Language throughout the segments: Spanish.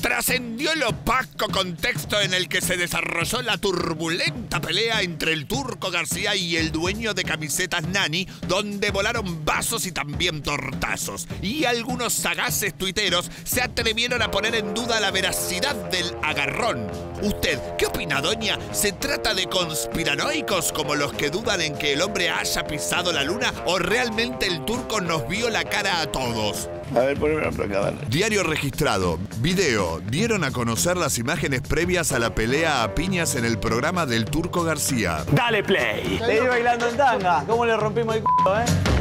Trascendió el opaco contexto en el que se desarrolló la turbulenta pelea entre el Turco García y el dueño de Camisetas Nani, donde volaron vasos y también tortazos. Y algunos sagaces tuiteros se atrevieron a poner en duda la veracidad del agarrón. ¿Usted qué opina, doña? ¿Se trata de conspiranoicos como los que dudan en que el hombre haya pisado la luna o realmente el turco nos vio la cara a todos? A ver, poneme la placa, dale. Diario registrado. Video. Dieron a conocer las imágenes previas a la pelea a piñas en el programa del Turco García. Dale play. Te ir bailando en tanga. ¿Cómo le rompimos el culo,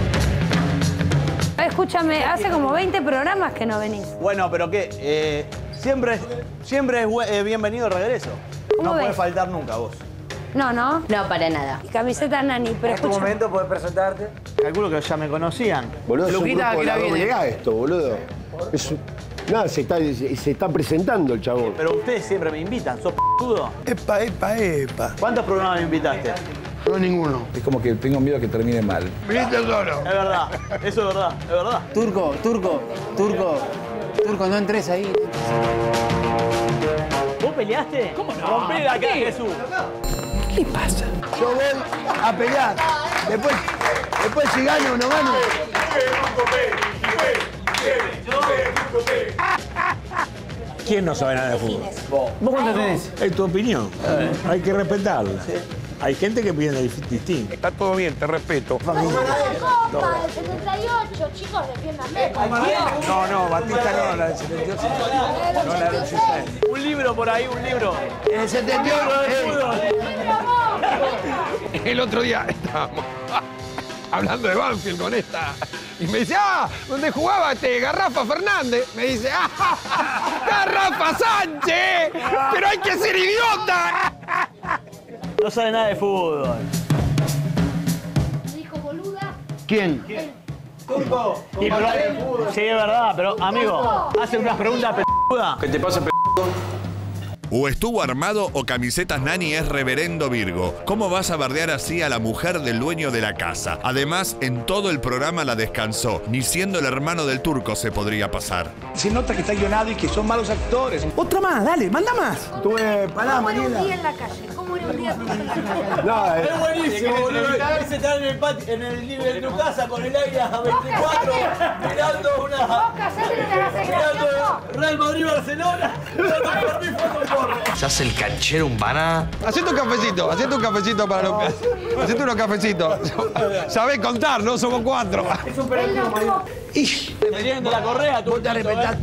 Escúchame, hace como 20 programas que no venís. Bueno, pero ¿qué? Siempre es bienvenido el regreso. No puede faltar nunca vos. No, ¿no? No, para nada. Y Camiseta Nani, pero En este momento podés presentarte. Calculo que ya me conocían. Boludo, Luquita, que la viene. Llega esto, boludo. Nada, se está presentando el chabón. Pero ustedes siempre me invitan. ¿Sos p***udo? Epa. ¿Cuántos programas me invitaste? No, ninguno. Es como que tengo miedo a que termine mal. Viniste solo. Es verdad. Eso es verdad. Es verdad. Turco, no entres ahí. ¿Vos peleaste? ¿Cómo no? Rompí la cara, Jesús. ¿Qué le pasa? Yo voy a pelear. Después si gano o no gano. ¿Quién no sabe nada de fútbol? ¿Vos cuánto tenés? Es tu opinión. Hay que respetarla. Hay gente que piensa distinto. Está todo bien, te respeto. Copa del 78, chicos, defiéndanme. No, Batista no, la del 78. No, la del 86. Un libro por ahí, un libro. En el 78. El otro día estábamos hablando de Banfield con esta. Y me dice, ¿dónde jugaba Garrafa Fernández? Me dice, ¡Garrafa Sánchez! ¡Pero hay que ser idiota! No sabe nada de fútbol. Dijo boluda. ¿Quién? Turco. Sí, es verdad, pero amigo, hace unas preguntas p***udas. ¿Qué te pasa, O estuvo armado o Camisetas Nani es reverendo Virgo. ¿Cómo vas a bardear así a la mujer del dueño de la casa? Además, en todo el programa la descansó. Ni siendo el hermano del turco se podría pasar. Se nota que está guionado y que son malos actores. Otra más, dale, manda más. Pará, ¿Cómo era un Mariela. día en la calle? ¿Cómo era un día en la calle? No, Es buenísimo, boludo. Cada vez estar en el living de tu casa con el aire a 24, mirando una... Boca, ¿sabes lo que hace gracioso? Mirando Real Madrid-Barcelona, mirando Fermín Fotopor. ¿Se hace el canchero un pana? Hacete un cafecito para los... Hacete unos cafecitos. Sabés contar, ¿no? Somos 4. Él no tuvo... Teniendo la correa, tú te respetás.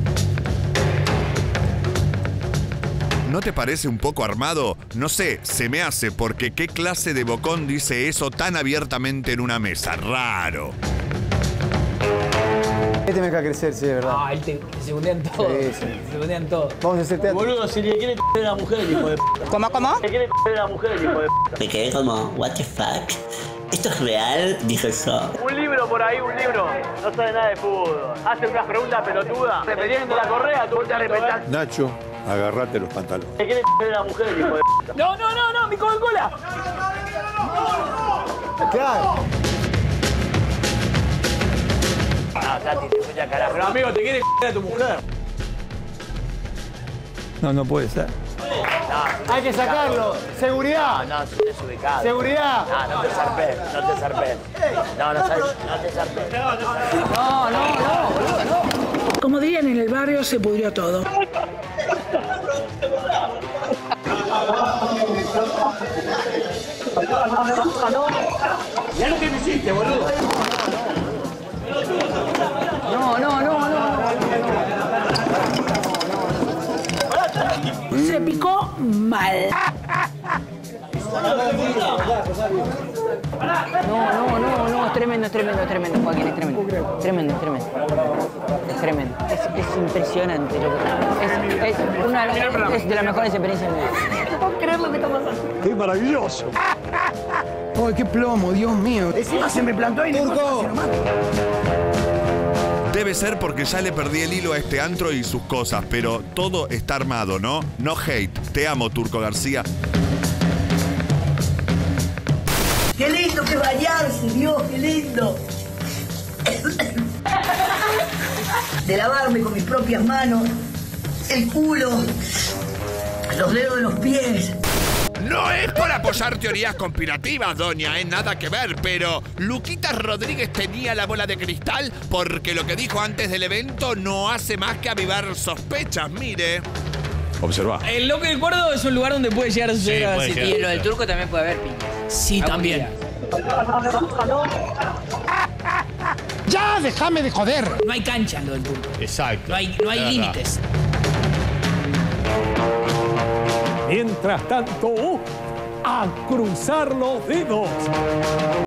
¿No te parece un poco armado? No sé, se me hace, porque ¿qué clase de bocón dice eso tan abiertamente en una mesa? Raro. Este me deja crecer, sí, de verdad. Él te segundean todo. Sí. Se segundean todo. Vamos a hacer teatro. Boludo, si le quiere a la mujer, el hijo de p***. ¿Cómo? Le quiere a la mujer, el hijo de p***. Me quedé como, what the fuck. ¿Esto es real? Dijo yo. Un libro por ahí, un libro. No sabe nada de fútbol. Hace unas preguntas pelotudas. Teniendo la correa, tú te respetás. Nacho, agarrate los pantalones. Le quiere a la mujer, el hijo de p***. No, mi Coca-Cola. Claro. Tati, te fue ya carajo. Pero amigo, te quiere a tu mujer. No puede ser. Hay que sacarlo. Seguridad. No, es desubicado. Seguridad. No te zarpes. No te zarpes. No. Como dirían en el barrio, se pudrió todo. Mirá lo que me hiciste, boludo. No. Se picó mal. No, es tremendo, Joaquín, es tremendo. Es impresionante lo que es de las mejores experiencias de mi vida. No puedo creer lo que está pasando. ¡Qué maravilloso! ¡Ay, qué plomo, Dios mío! Encima se me plantó ahí. ¡Turco! Debe ser porque ya le perdí el hilo a este antro y sus cosas, pero todo está armado, ¿no? No hate. Te amo, Turco García. ¡Qué lindo que bañarse, Dios! ¡Qué lindo! De lavarme con mis propias manos el culo, los dedos de los pies. No es por apoyar teorías conspirativas, doña, nada que ver, pero Luquitas Rodríguez tenía la bola de cristal porque lo que dijo antes del evento no hace más que avivar sospechas, mire. Observa. El Loco del Cuerdo es un lugar donde puede llegar a suceder así. Y lo del turco también puede haber piña. Sí, también. ¡Ya, déjame de joder! No hay cancha en lo del turco. Exacto. No hay límites. Mientras tanto, a cruzar los dedos.